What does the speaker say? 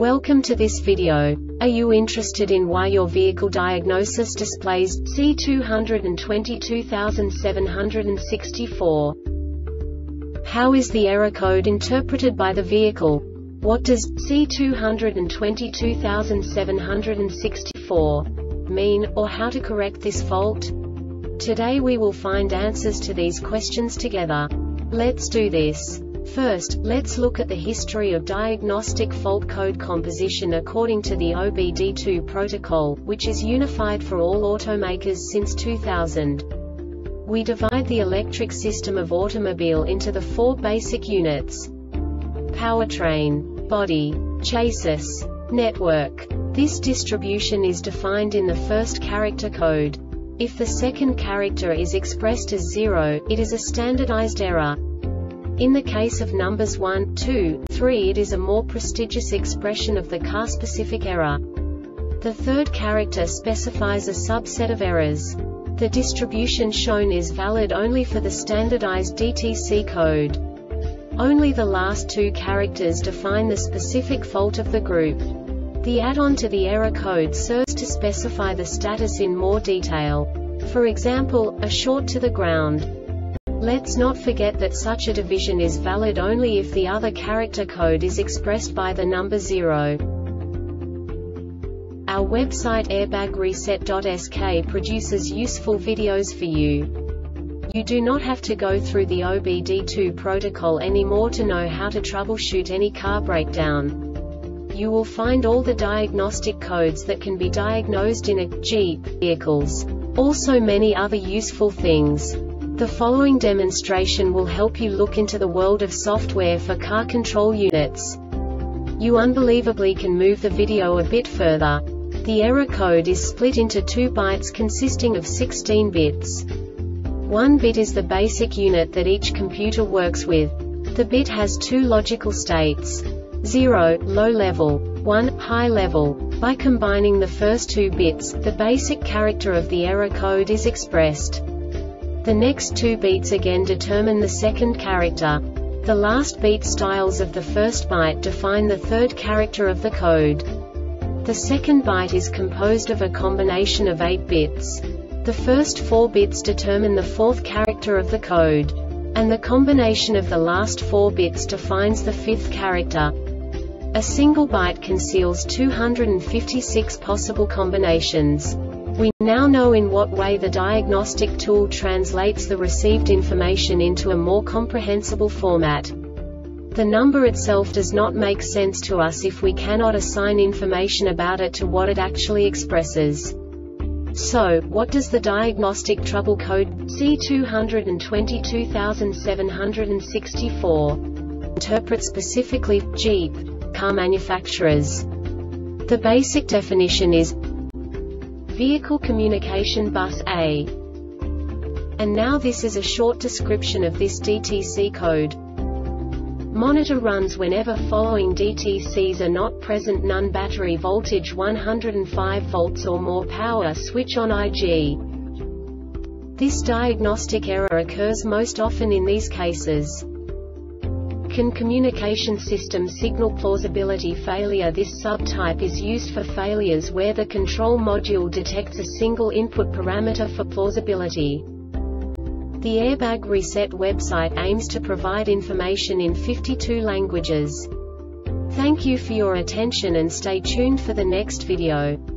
Welcome to this video. Are you interested in why your vehicle diagnosis displays C222764? How is the error code interpreted by the vehicle? What does C222764 mean, or how to correct this fault? Today we will find answers to these questions together. Let's do this. First, let's look at the history of diagnostic fault code composition according to the OBD2 protocol, which is unified for all automakers since 2000. We divide the electric system of automobile into the four basic units: powertrain, body, chassis, network. This distribution is defined in the first character code. If the second character is expressed as 0, it is a standardized error. In the case of numbers 1, 2, 3, it is a more prestigious expression of the car-specific error. The third character specifies a subset of errors. The distribution shown is valid only for the standardized DTC code. Only the last two characters define the specific fault of the group. The add-on to the error code serves to specify the status in more detail. For example, a short to the ground. Let's not forget that such a division is valid only if the other character code is expressed by the number 0. Our website airbagreset.sk produces useful videos for you. You do not have to go through the OBD2 protocol anymore to know how to troubleshoot any car breakdown. You will find all the diagnostic codes that can be diagnosed in a Jeep vehicles. Also many other useful things. The following demonstration will help you look into the world of software for car control units. You unbelievably can move the video a bit further. The error code is split into 2 bytes consisting of 16 bits. 1 bit is the basic unit that each computer works with. The bit has 2 logical states: 0, low level, 1, high level. By combining the first 2 bits, the basic character of the error code is expressed. The next 2 beats again determine the second character. The last beat styles of the first byte define the third character of the code. The second byte is composed of a combination of 8 bits. The first 4 bits determine the fourth character of the code. And the combination of the last 4 bits defines the fifth character. A single byte conceals 256 possible combinations. We now know in what way the diagnostic tool translates the received information into a more comprehensible format. The number itself does not make sense to us if we cannot assign information about it to what it actually expresses. So, what does the diagnostic trouble code C222764 interpret specifically for Jeep car manufacturers? The basic definition is Vehicle Communication Bus A. And now this is a short description of this DTC code. Monitor runs whenever following DTCs are not present: none, battery voltage 105 volts or more, power switch on IG. This diagnostic error occurs most often in these cases. Can communication system signal plausibility failure? This subtype is used for failures where the control module detects a single input parameter for plausibility. The Airbag Reset website aims to provide information in 52 languages. Thank you for your attention and stay tuned for the next video.